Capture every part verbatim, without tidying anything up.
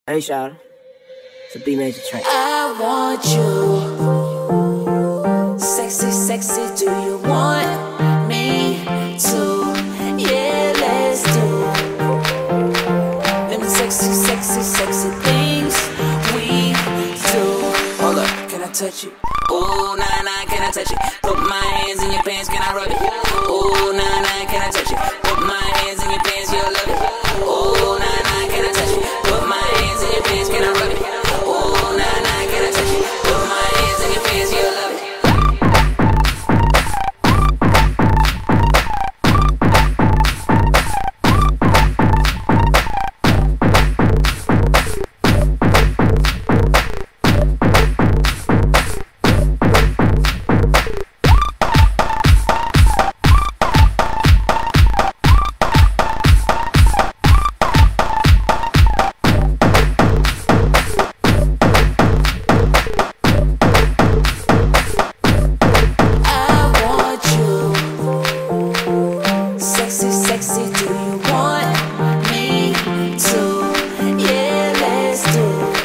Hey, shout. It's a B major track. I want you, sexy, sexy. Do you want me to? Yeah, let's do them sexy, sexy, sexy things we do. Hold up, can I touch you? Ooh, nah, nah, can I touch you? Put my hands in your pants, can I rub it? Ooh, nah, nah, can I touch you? Put my hands in your pants, you'll love it. Ooh, nah, nah, can I touch you? Put my hands in your pants, can I rub it? Ooh, nah, nah, can I touch you? Put my hands in your pants, you'll love it. Sexy, do you want me to? Yeah, let's do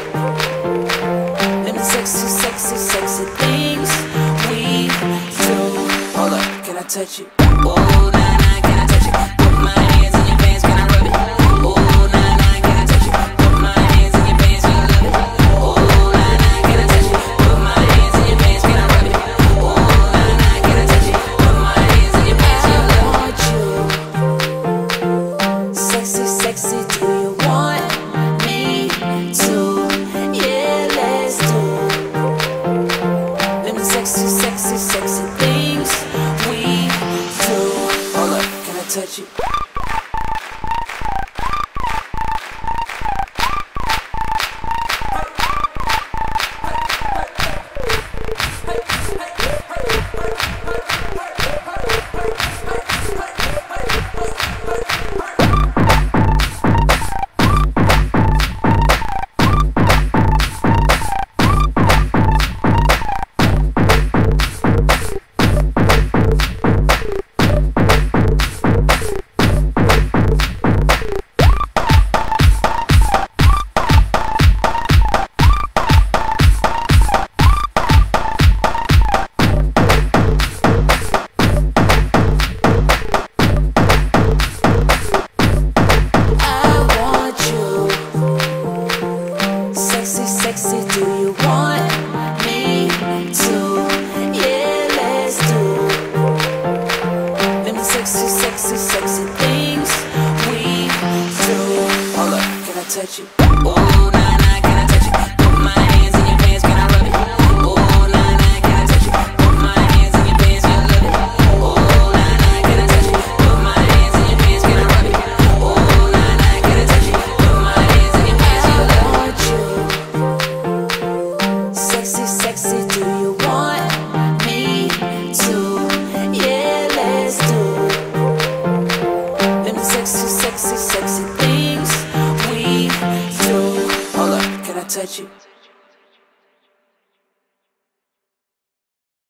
them sexy, sexy, sexy things we do. Hold up, can I touch you? Oh, nah, nah, can I touch you? Put my hands in your pants, can I rub it? Oh, nah, nah, can I touch you? Put my hands in your pants, you'll love it. Oh, nah, nah, can I touch you? Put my hands in your pants, can I rub it? Oh, nah, nah, can I touch you? Put my hands in your pants, you'll love it. Sexy, sexy, do you want me to? Yeah, let's do them sexy, sexy, sexy things we do. Hold up, can I touch you? Sexy, do you want me to? Yeah, let's do them sexy, sexy, sexy things we do. Hold up, can I touch you? Oh, nah, nah, can I touch you? Put my hands in your pants, can I rub it? Oh, nah, nah, can I touch you? Put my hands in your pants, you'll love it. Oh, nah, nah, can I touch you? Put my hands in your pants, can I rub it? Oh, nah, nah, can I touch you? Put my hands in your pants, you'll love it. Sexy, sexy, do you want me to? Yeah, let's do them sexy, sexy, sexy things we do. Hold up, can I touch you?